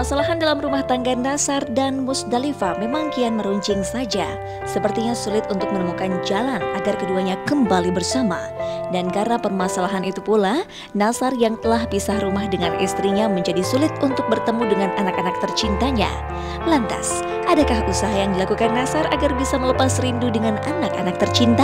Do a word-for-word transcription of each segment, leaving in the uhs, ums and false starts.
Permasalahan dalam rumah tangga Nasar dan Musdalifah memang kian meruncing saja. Sepertinya sulit untuk menemukan jalan agar keduanya kembali bersama. Dan karena permasalahan itu pula, Nasar yang telah pisah rumah dengan istrinya menjadi sulit untuk bertemu dengan anak-anak tercintanya. Lantas, adakah usaha yang dilakukan Nasar agar bisa melepas rindu dengan anak-anak tercinta?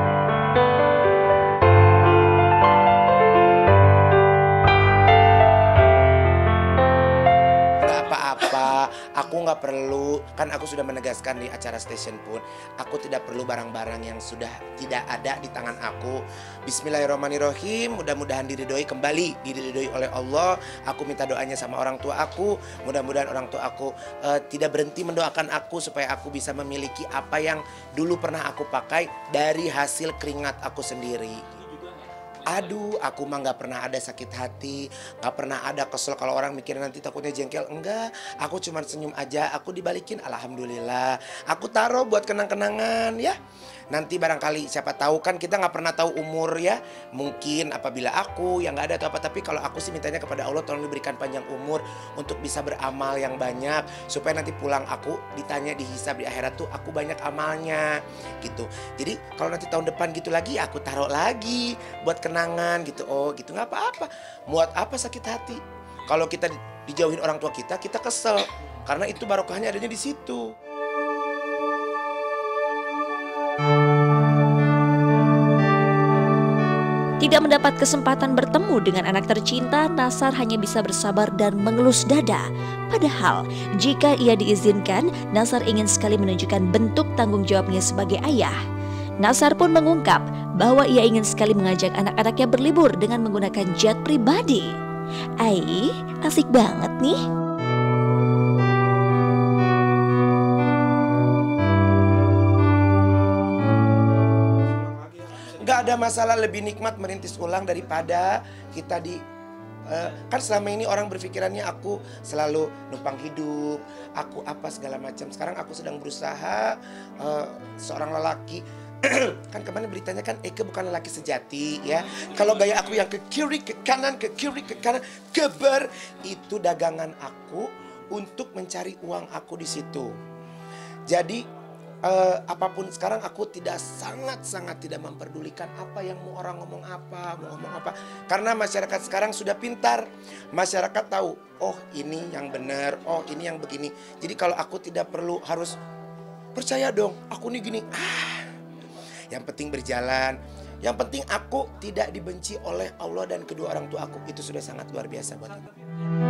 Apa aku nggak perlu, kan aku sudah menegaskan di acara station pun, aku tidak perlu barang-barang yang sudah tidak ada di tangan aku. Bismillahirrahmanirrahim, mudah-mudahan diridhoi kembali, diridhoi oleh Allah. Aku minta doanya sama orang tua aku, mudah-mudahan orang tua aku uh, tidak berhenti mendoakan aku supaya aku bisa memiliki apa yang dulu pernah aku pakai dari hasil keringat aku sendiri. Aduh, aku mah gak pernah ada sakit hati, gak pernah ada kesel kalau orang mikir nanti takutnya jengkel. Enggak, aku cuma senyum aja, aku dibalikin alhamdulillah. Aku taruh buat kenang-kenangan ya. Nanti barangkali siapa tahu, kan kita gak pernah tahu umur ya. Mungkin apabila aku yang gak ada atau apa, tapi kalau aku sih mintanya kepada Allah tolong diberikan panjang umur untuk bisa beramal yang banyak, supaya nanti pulang aku ditanya di hisab di akhirat tuh aku banyak amalnya gitu. Jadi kalau nanti tahun depan gitu lagi, aku taruh lagi buat kenangan gitu. Oh gitu, nggak apa-apa. Muat apa sakit hati? Kalau kita dijauhin orang tua kita, kita kesel karena itu barokahnya adanya di situ. Tidak mendapat kesempatan bertemu dengan anak tercinta, Nasar hanya bisa bersabar dan mengelus dada. Padahal, jika ia diizinkan, Nasar ingin sekali menunjukkan bentuk tanggung jawabnya sebagai ayah. Nasar pun mengungkap bahwa ia ingin sekali mengajak anak-anaknya berlibur dengan menggunakan jet pribadi. Ai, asik banget nih. Gak ada masalah lebih nikmat merintis ulang daripada kita di uh, kan selama ini orang berpikirannya aku selalu numpang hidup, aku apa segala macam. Sekarang aku sedang berusaha, uh, seorang lelaki. Kan kemarin beritanya kan Eke bukan lelaki sejati ya. Kalau gaya aku yang ke kiri ke kanan, ke kiri ke kanan, keber, itu dagangan aku untuk mencari uang aku di situ. Jadi Uh, apapun sekarang aku tidak sangat-sangat tidak memperdulikan apa yang mau orang ngomong apa, mau ngomong apa. Karena masyarakat sekarang sudah pintar. Masyarakat tahu, oh ini yang benar, oh ini yang begini. Jadi kalau aku tidak perlu harus percaya dong, aku nih gini. Ah, yang penting berjalan. Yang penting aku tidak dibenci oleh Allah dan kedua orang tua aku. Itu sudah sangat luar biasa buat aku.